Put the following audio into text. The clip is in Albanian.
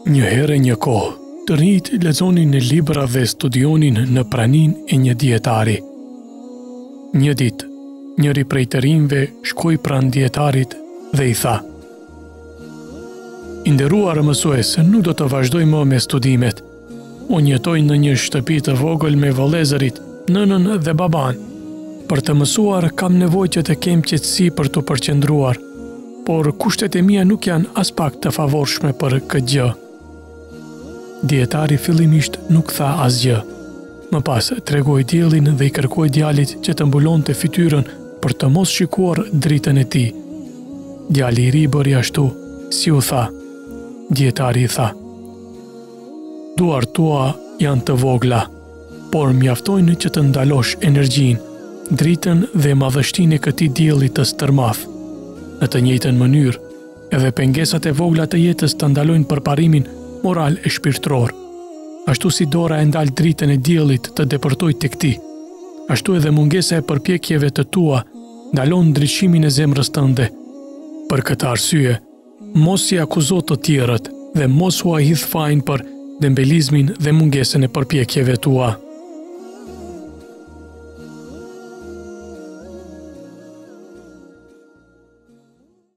Një herë një kohë, të rinjt lexonin në libra dhe studionin në praninë e një dietari. Një ditë, njëri prej të rinjve shkoi pranë dietarit dhe i tha: "I nderuar mësues, nuk do të vazhdoj më me studimet. Unë jetoj në një shtëpi të vogël me vëllezërit, nënën dhe baban. Për të mësuar kam nevojë që të kem qetësi për të përqendruar, por kushtet e mia nuk janë as pak të favorshme për këtë gjë." Dietari fillimisht nuk tha asgjë. Më pas tregoi diellin dhe i kërkoi djalit që të mbulonte fytyrën për të mos shikuar dritën e tij. Djali i ri bëri ashtu si u tha. Dietari i tha: "Duart tua janë të vogla, por mjaftojnë që të ndalosh energjinë, dritën dhe madhështinë e këtij dielli të stërmadh. Në të njëjtën mënyrë, edhe pengesat e vogla të jetës të ndalojnë përparimin moral e shpirtëror. Ashtu si dora e ndal dritën e diellit të depërtojë tek ti, ashtu edhe mungesa e përpjekjeve të tua ndalon ndriçimin e zemrës tënde. Për këtë arsye, mos i akuzo të tjerët dhe mos u ahidh fajin për dembelizmin dhe mungesën e përpjekjeve tua."